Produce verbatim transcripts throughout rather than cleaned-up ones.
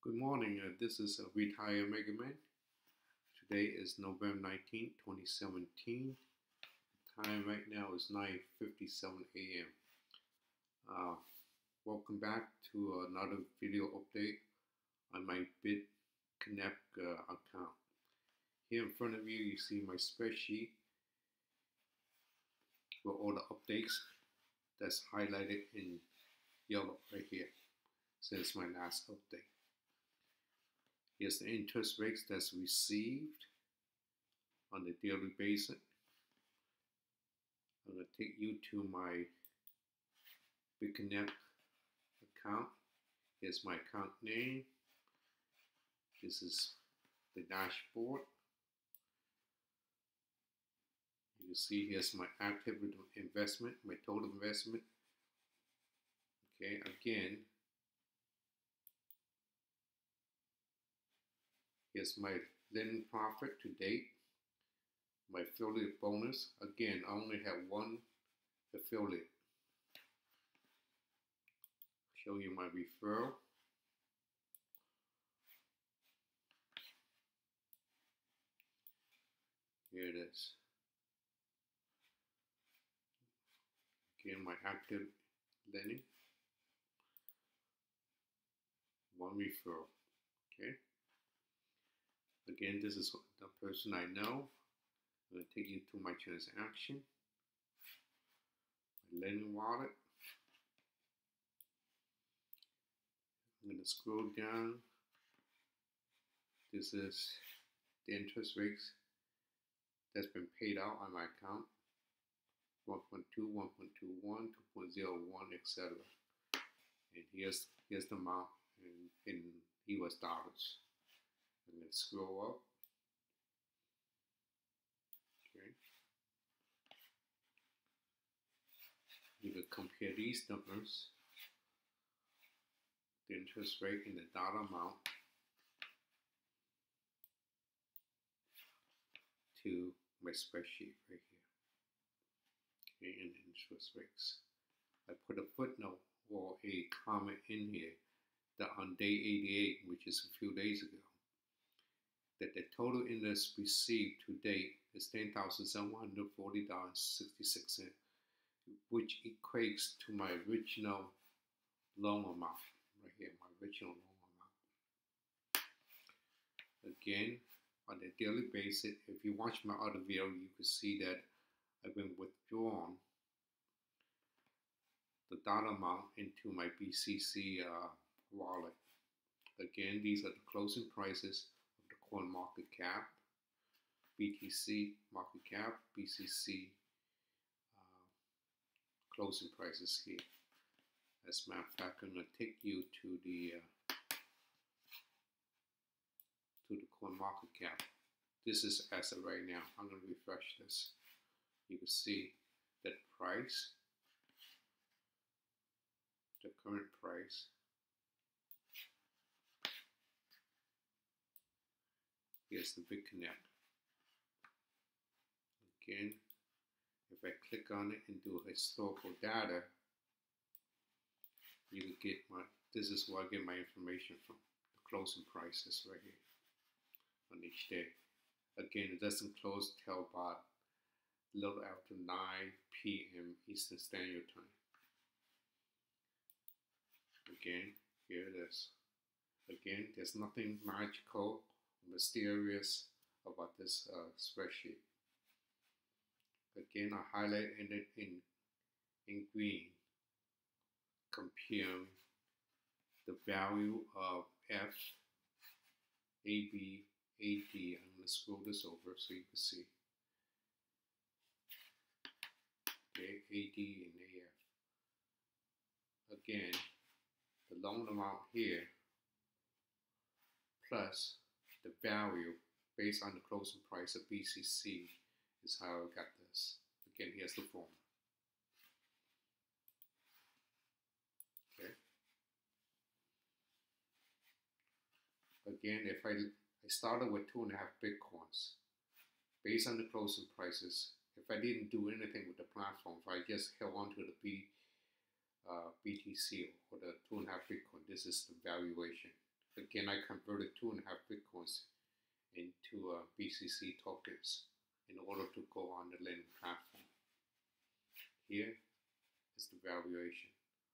Good morning. Uh, this is uh, Retire Mega Man. Today is November nineteenth, twenty seventeen. The time right now is nine fifty-seven a m Uh, welcome back to another video update on my BitConnect uh, account. Here in front of you, you see my spreadsheet with all the updates that's highlighted in yellow right here since my last update. Here's the interest rates that's received on the daily basis. I'm going to take you to my BitConnect account. Here's my account name. This is the dashboard. You can see here's my active investment, my total investment. Okay, again, here's my lending profit to date, my affiliate bonus. Again, I only have one affiliate. Show you my referral. Here it is. Again, my active lending. One referral. Okay. Again, this is the person I know. I'm going to take you to my transaction, my lending wallet. I'm going to scroll down. This is the interest rates that's been paid out on my account. one point two, one point two one, two point zero one, et cetera. And here's here's the amount in, in U S dollars. I'm going to scroll up. Okay. You can compare these numbers, the interest rate and the dollar amount, to my spreadsheet right here. Okay, and the interest rates. I put a footnote or a comment in here that on day eighty-eight, which is a few days ago, that the total interest received to date is ten thousand seven hundred forty dollars and sixty-six cents, which equates to my original loan amount. Right here, my original loan amount. Again, on a daily basis, if you watch my other video, you can see that I've been withdrawn the dollar amount into my B C C uh, wallet. Again, these are the closing prices of the coin market cap, B T C market cap, B C C uh, closing prices here. As a matter of fact, I'm going to take you to the uh, to the coin market cap. This is as of right now. I'm going to refresh this. You can see that price, the current price. Here's the BitConnect. Again, if I click on it and do historical data, you can get my, this is where I get my information from, the closing prices right here on each day. Again, it doesn't close till about a little after nine p m Eastern Standard Time. Again, here it is. Again, there's nothing magical, mysterious about this uh, spreadsheet. Again, I highlighted it in, in green, comparing the value of F, A, B, A, D. I'm going to scroll this over so you can see. Okay, A, D, and A, F. Again, the loan amount here plus the value based on the closing price of B C C is how I got this. Again, here's the formula. Okay. Again, if I, I started with two and a half Bitcoins, based on the closing prices, if I didn't do anything with the platform, if I just held on to the B, uh, B T C or the two and a half Bitcoin, this is the valuation. Again, I converted two and a half Bitcoins into uh, B C C tokens in order to go on the lending platform. Here is the valuation.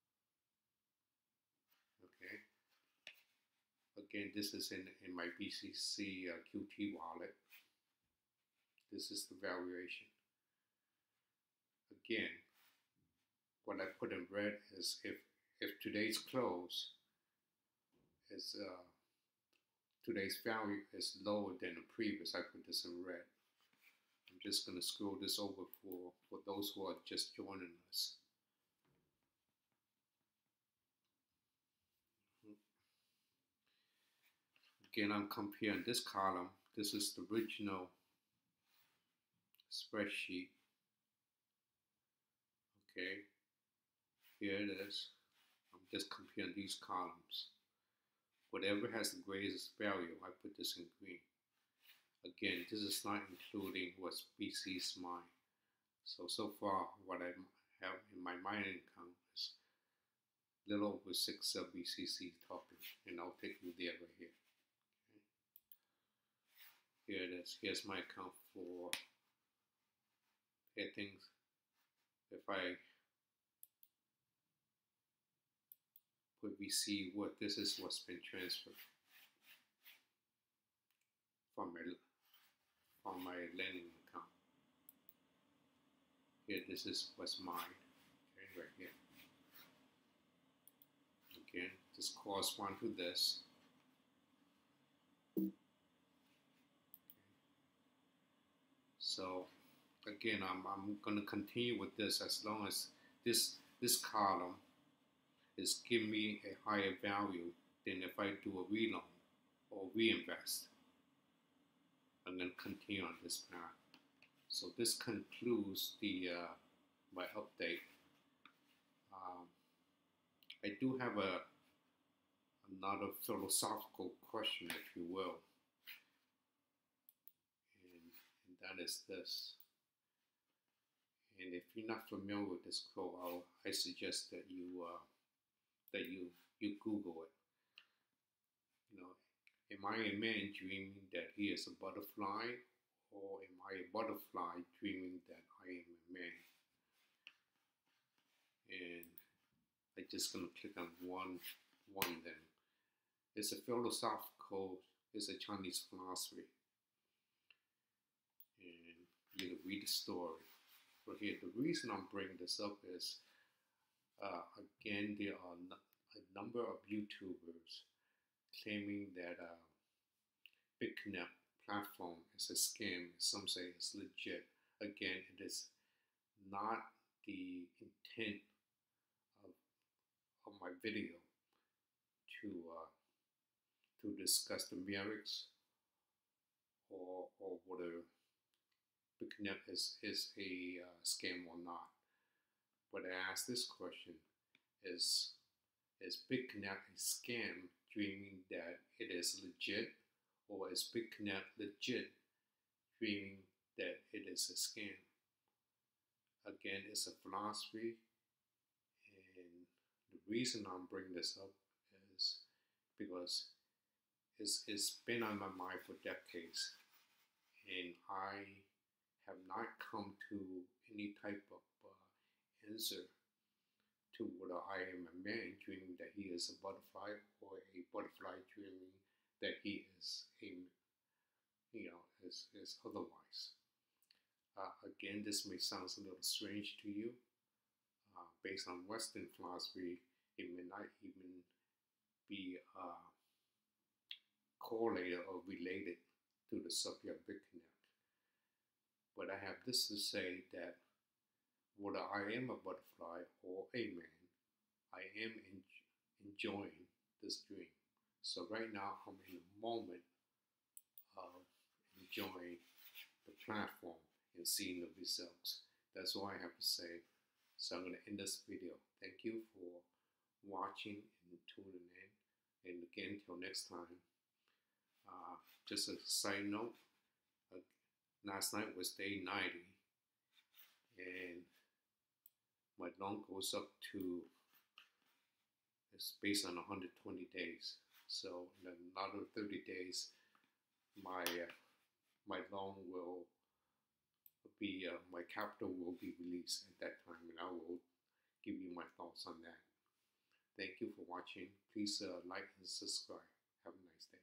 Okay. Again, this is in, in my B C C uh, Q T wallet. This is the valuation. Again, what I put in red is if if today's close is uh, today's value is lower than the previous, I put this in red. I'm just going to scroll this over for, for those who are just joining us. Again, I'm comparing this column. This is the original spreadsheet. Okay, here it is. I'm just comparing these columns. Whatever has the greatest value, I put this in green. Again, this is not including what's B C's mine. So, so far, what I have in my mining account is a little over six uh, B C C tokens, and I'll take you there right here. Okay. Here it is. Here's my account for things. If I put we see what this is what's been transferred from my from my lending account. Here, this is what's mine. Okay, right here. Again, this corresponds to this. Okay. So again, I'm I'm gonna continue with this as long as this this column is giving me a higher value than if I do a reloan or reinvest. I'm going to continue on this path. So this concludes the uh, my update. Um, I do have a another philosophical question, if you will, and, and that is this. And if you're not familiar with this quote, I'll, I suggest that you uh, that you you Google it. You know, am I a man dreaming that he is a butterfly, or am I a butterfly dreaming that I am a man? And I'm just gonna click on one one then. It's a philosophical, it's a Chinese philosophy, and you can read the story. But here, the reason I'm bringing this up is, uh, again, there are a number of YouTubers claiming that uh, BitConnect platform is a scam. Some say it's legit. Again, it is not the intent of, of my video to uh, to discuss the merits or or whether BitConnect is is a uh, scam or not. But I ask this question: Is is BitConnect a scam, dreaming that it is legit, or is BitConnect legit, dreaming that it is a scam? Again, it's a philosophy, and the reason I'm bringing this up is because it's, it's been on my mind for decades, and I have not come to any type of uh, answer to whether I am a man dreaming that he is a butterfly, or a butterfly dreaming that he is a, you know, is, is otherwise. Uh, again, this may sound a little strange to you. Uh, based on Western philosophy, it may not even be uh, correlated or related to the subject of BitConnect. But I have this to say, that whether I am a butterfly or a man, I am en enjoying this dream. So right now, I'm in a moment of enjoying the platform and seeing the results. That's all I have to say. So I'm going to end this video. Thank you for watching and tuning in. And again, till next time, uh, just a side note, uh, last night was day ninety, and my loan goes up to, it's based on one hundred twenty days. So in another thirty days, my uh, my loan will be uh, my capital will be released at that time, and I will give you my thoughts on that. Thank you for watching. Please uh, like and subscribe. Have a nice day.